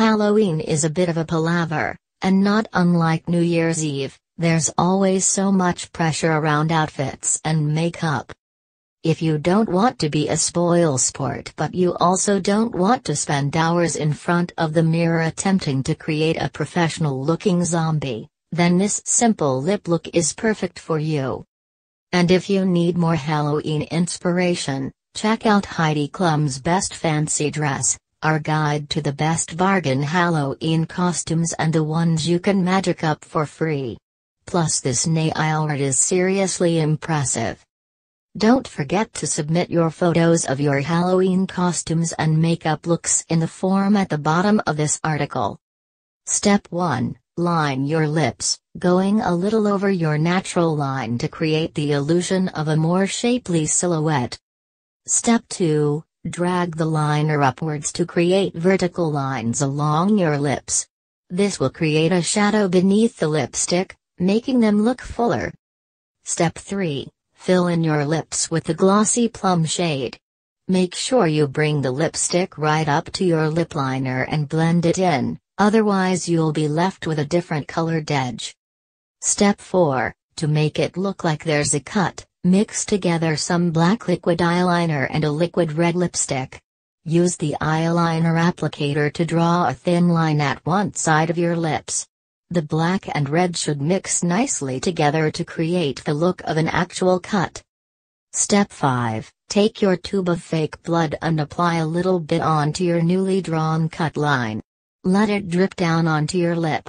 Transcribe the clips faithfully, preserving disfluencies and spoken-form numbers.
Halloween is a bit of a palaver, and not unlike New Year's Eve, there's always so much pressure around outfits and makeup. If you don't want to be a spoilsport but you also don't want to spend hours in front of the mirror attempting to create a professional-looking zombie, then this simple lip look is perfect for you. And if you need more Halloween inspiration, check out Heidi Klum's Best Fancy Dress, our guide to the best bargain Halloween costumes and the ones you can magic up for free. Plus this nail art is seriously impressive. Don't forget to submit your photos of your Halloween costumes and makeup looks in the form at the bottom of this article. Step one. Line your lips, going a little over your natural line to create the illusion of a more shapely silhouette. Step two. Drag the liner upwards to create vertical lines along your lips. This will create a shadow beneath the lipstick, making them look fuller. Step three. Fill in your lips with the glossy plum shade. Make sure you bring the lipstick right up to your lip liner and blend it in, otherwise you'll be left with a different colored edge. Step four. To make it look like there's a cut, mix together some black liquid eyeliner and a liquid red lipstick. Use the eyeliner applicator to draw a thin line at one side of your lips. The black and red should mix nicely together to create the look of an actual cut. Step five. Take your tube of fake blood and apply a little bit onto your newly drawn cut line. Let it drip down onto your lip.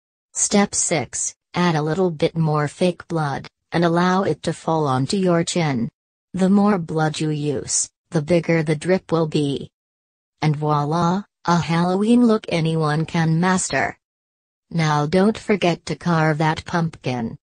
Step six. Add a little bit more fake blood, and allow it to fall onto your chin. The more blood you use, the bigger the drip will be. And voila, a Halloween look anyone can master. Now don't forget to carve that pumpkin.